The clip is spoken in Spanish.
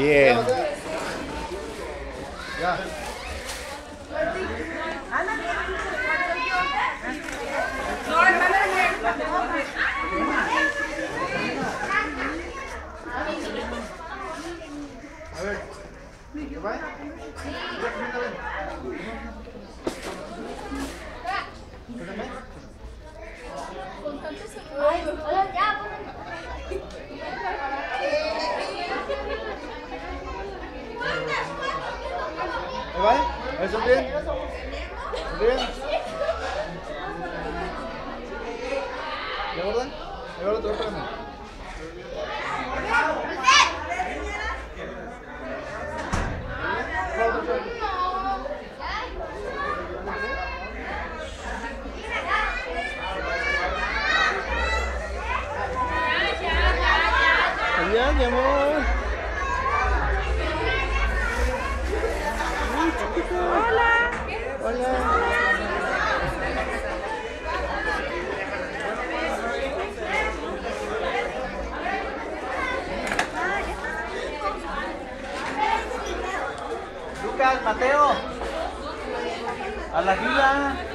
Bien. Ya. A ver, ¿qué va? ¿Ahí va? ¿Eso es bien? ¿Bien? ¿De verdad? ¿De verdad? ¿Te espérame? Allá, mi amor. Hola. Hola. Lucas, Mateo. A la fila.